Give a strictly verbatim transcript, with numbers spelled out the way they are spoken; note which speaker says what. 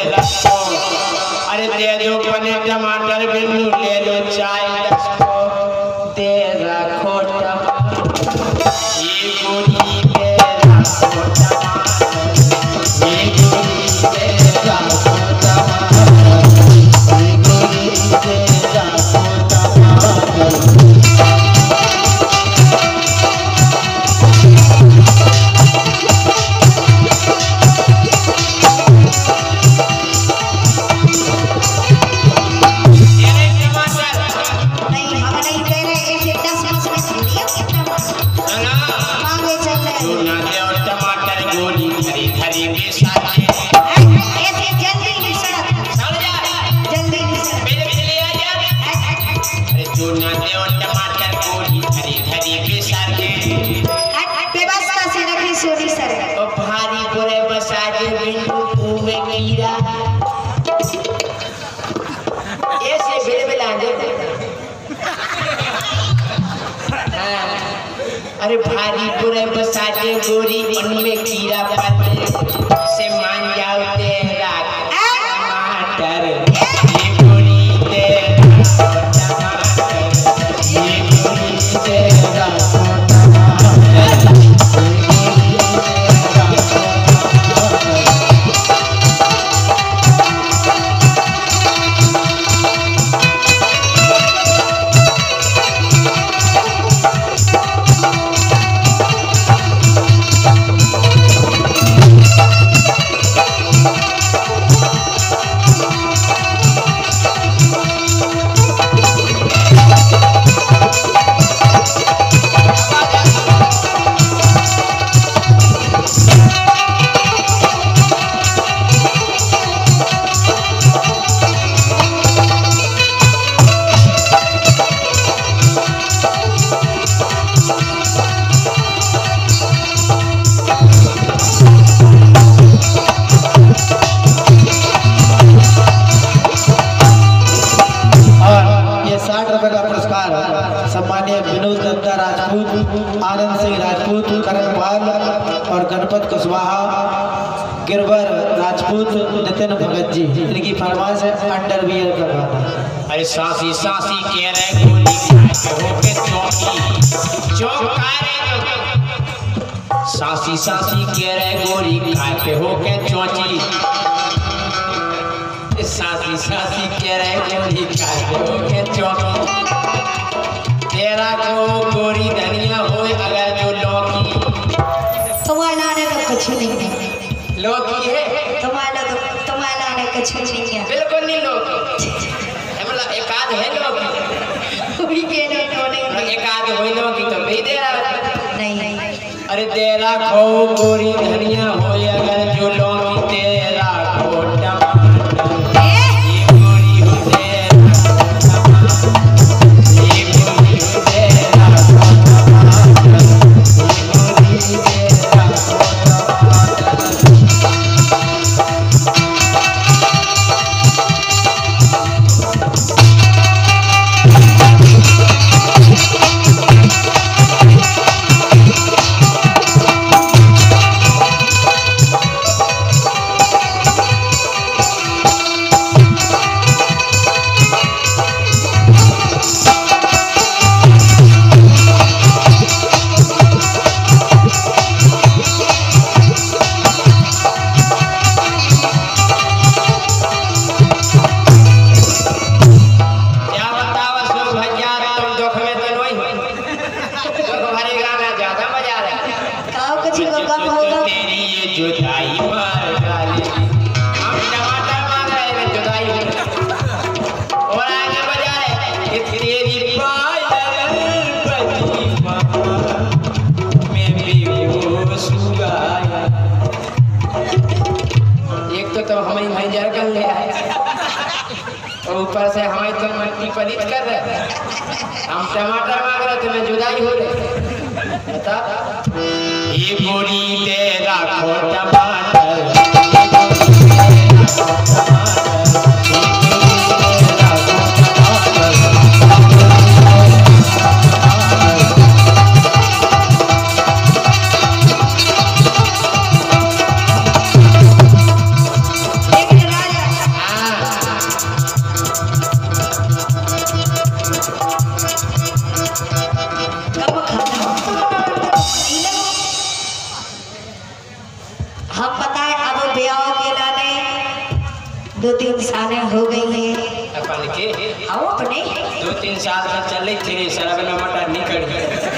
Speaker 1: रखो। अरे दे दो पनीर टमाटर बिल्लू ले लो चाय दस को दे रखो टमाटर ये गोरी दे रखो टमाटर ये गोरी दे रखो टमाटर ये गोरी दे रखो टमाटर। अरे भारी पूरे बसाते गोरी उनमें कीड़ा पड़े से मान जाओ तेरा टमाटर ये गोरी तेरा टमाटर ये गोरी तेरा टमाटर। सम्मानीय विनोद दत्ता राजपूत, आनंद सिंह राजपूत, करण पाल और गणपत कुशवाहा, गिरवर राजपूत, नितिन भगत जी, इनकी फरमाइश है अंडरवियर का गाना। अरे सासी सासी कह रहे गोली होके चौकी चौकारे सासी सासी कह रहे गोली खाते होके चौची सासी सासी कह रहे गोली खाते होके चौकी तेरा को गोरी धनिया हो अगर जो लौकी
Speaker 2: तुम्हारा ने तो कुछ नहीं है
Speaker 1: लौकी है
Speaker 2: तुम्हारा तो तुम्हारा ने कुछ नहीं है
Speaker 1: बिल्कुल नहीं लौकी मतलब एक आध है लौकी
Speaker 2: भी के नहीं
Speaker 1: एक आध हो लौकी तो भी दे रहा
Speaker 2: नहीं नहीं।
Speaker 1: अरे तेरा को गोरी धनिया हो अगर जो लौकी तेरा को टमाटर ये गोरी हो तेरा ये गोरी हो तेरा ऊपर से हमें तो मट्टी पलित कर रहे हम टमाटर मांग रहे थे मैं जुदाई हो रहे बता ये गोरी तेरा खो टमाटर
Speaker 2: एक राजा दो तीन सालें हो गई है
Speaker 3: अपन के
Speaker 2: आओ अपने
Speaker 3: दो तीन साल से चले थे सर अब मटा निकल